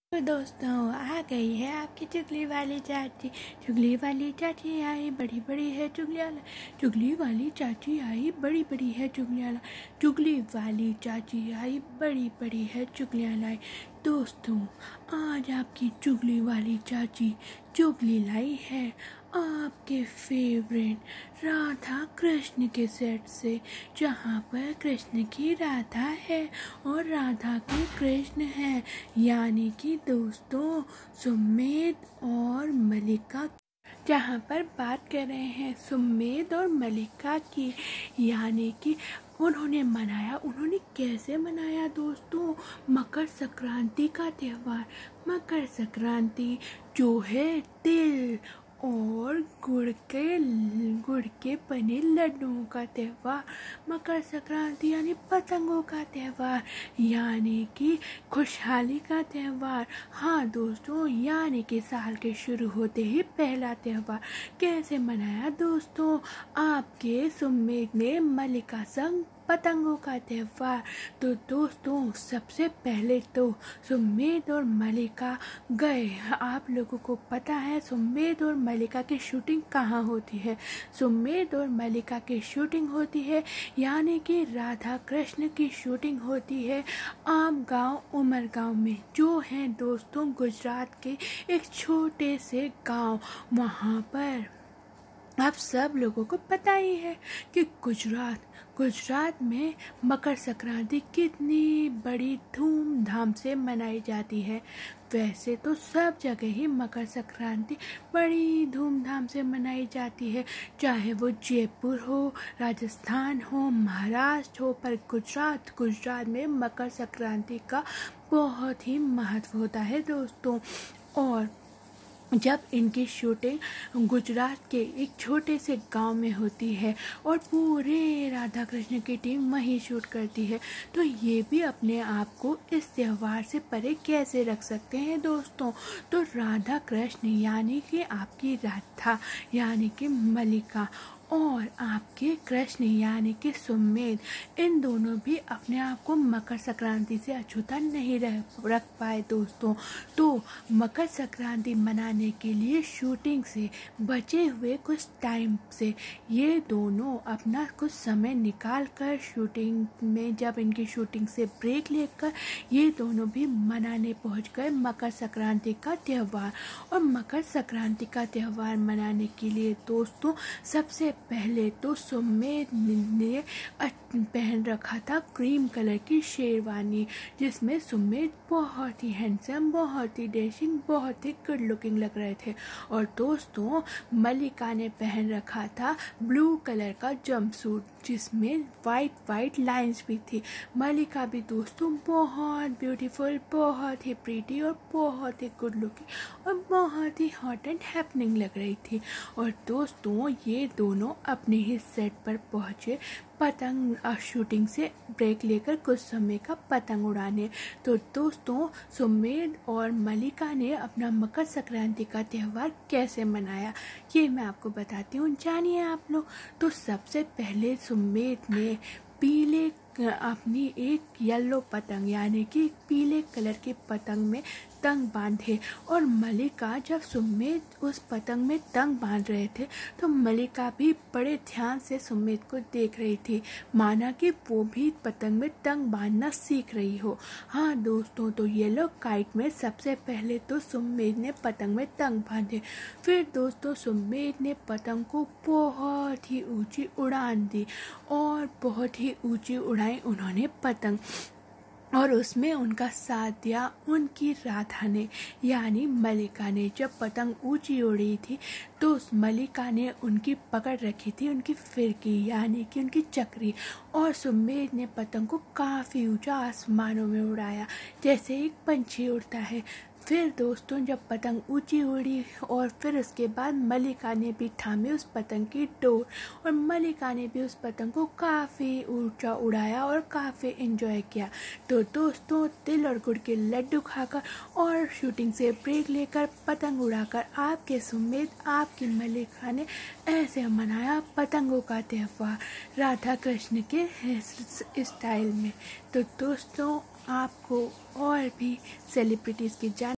तो दोस्तों आ गई है आपकी चुगली वाली चाची। चुगली वाली चाची आई बड़ी बड़ी है चुगली वाला। चुगली वाली चाची आई बड़ी बड़ी है चुगली वाला। चुगली वाली चाची आई बड़ी बड़ी है चुगली वाला। दोस्तों आज आपकी चुगली वाली चाची चुगली लाई है आपके फेवरेट राधा कृष्ण के सेट से, जहाँ पर कृष्ण की राधा है और राधा के कृष्ण है, यानी कि दोस्तों सुमेध और मल्लिका। जहाँ पर बात कर रहे हैं सुमेध और मल्लिका की, यानी कि उन्होंने कैसे मनाया दोस्तों मकर संक्रांति का त्यौहार। मकर संक्रांति जो है तिल और गुड़ के बने लड्डुओं का त्यौहार। मकर संक्रांति यानी पतंगों का त्यौहार, यानी कि खुशहाली का त्यौहार। हाँ दोस्तों, यानी कि साल के शुरू होते ही पहला त्यौहार कैसे मनाया दोस्तों आपके सुमेध ने मल्लिका संग पतंगों का त्यौहार। तो दोस्तों सबसे पहले तो सुमेध और मल्लिका गए। आप लोगों को पता है सुमेध और मल्लिका की शूटिंग कहाँ होती है। सुमेध और मल्लिका की शूटिंग होती है, यानी कि राधा कृष्ण की शूटिंग होती है आम गांव उमरगांव में, जो है दोस्तों गुजरात के एक छोटे से गांव। वहाँ पर आप सब लोगों को पता ही है कि गुजरात में मकर संक्रांति कितनी बड़ी धूमधाम से मनाई जाती है। वैसे तो सब जगह ही मकर संक्रांति बड़ी धूमधाम से मनाई जाती है, चाहे वो जयपुर हो, राजस्थान हो, महाराष्ट्र हो, पर गुजरात में मकर संक्रांति का बहुत ही महत्व होता है दोस्तों। और जब इनकी शूटिंग गुजरात के एक छोटे से गांव में होती है और पूरे राधा कृष्ण की टीम वहीं शूट करती है, तो ये भी अपने आप को इस त्यौहार से परे कैसे रख सकते हैं दोस्तों। तो राधा कृष्ण यानी कि आपकी राधा यानी कि मल्लिका और आपके कृष्ण यानी कि सुमेध, इन दोनों भी अपने आप को मकर संक्रांति से अछूता नहीं रख पाए दोस्तों। तो मकर संक्रांति मनाने के लिए शूटिंग से बचे हुए कुछ टाइम से ये दोनों अपना कुछ समय निकाल कर शूटिंग में, जब इनकी शूटिंग से ब्रेक लेकर ये दोनों भी मनाने पहुंच गए मकर संक्रांति का त्यौहार। और मकर संक्रांति का त्यौहार मनाने के लिए दोस्तों सबसे पहले तो सुमेध ने पहन रखा था क्रीम कलर की शेरवानी, जिसमें सुमेध बहुत ही हैंडसम, बहुत ही डैशिंग, बहुत ही गुड लुकिंग लग रहे थे। और दोस्तों मल्लिका ने पहन रखा था ब्लू कलर का जंपसूट, जिसमें वाइट लाइंस भी थी। मल्लिका भी दोस्तों बहुत ब्यूटीफुल, बहुत ही प्रीटी और बहुत ही गुड लुकिंग और बहुत ही हॉट एंड हैपनिंग लग रही थी। और दोस्तों ये दोनों अपने ही सेट पर पहुंचे पतंग शूटिंग से ब्रेक लेकर कुछ समय का पतंग उड़ाने। तो दोस्तों सुमेध और मल्लिका ने अपना मकर संक्रांति का त्यौहार कैसे मनाया ये मैं आपको बताती हूँ, जानिए आप लोग। तो सबसे पहले सुमेध ने पीले अपनी एक येलो पतंग यानी कि पीले कलर की पतंग में तंग बांधे, और मल्लिका जब सुमेध उस पतंग में तंग बांध रहे थे तो मल्लिका भी बड़े ध्यान से सुमेध को देख रही थी, माना कि वो भी पतंग में तंग बांधना सीख रही हो। हाँ दोस्तों, तो येलो काइट में सबसे पहले तो सुमेध ने पतंग में तंग बांधे। फिर दोस्तों सुमेध ने पतंग को बहुत ही ऊंची उड़ान दी और बहुत ही ऊंची उड़ाई उन्होंने पतंग, और उसमें उनका साथ दिया उनकी राधा ने यानी मल्लिका ने। जब पतंग ऊंची उड़ी थी तो उस मल्लिका ने उनकी पकड़ रखी थी उनकी फिरकी यानी कि उनकी चक्री, और सुमेध ने पतंग को काफ़ी ऊंचा आसमानों में उड़ाया जैसे एक पंछी उड़ता है। फिर दोस्तों जब पतंग ऊंची उड़ी और फिर उसके बाद मल्लिका ने भी थामी उस पतंग की डोर, और मल्लिका ने भी उस पतंग को काफ़ी ऊंचा उड़ाया और काफ़ी एंजॉय किया। तो दोस्तों तिल और गुड़ के लड्डू खाकर और शूटिंग से ब्रेक लेकर पतंग उड़ाकर आपके सुमेध, आपकी मल्लिका ने ऐसे मनाया पतंगों का त्यौहार राधा कृष्ण के स्टाइल में। तो दोस्तों आपको और भी सेलिब्रिटीज़ की जान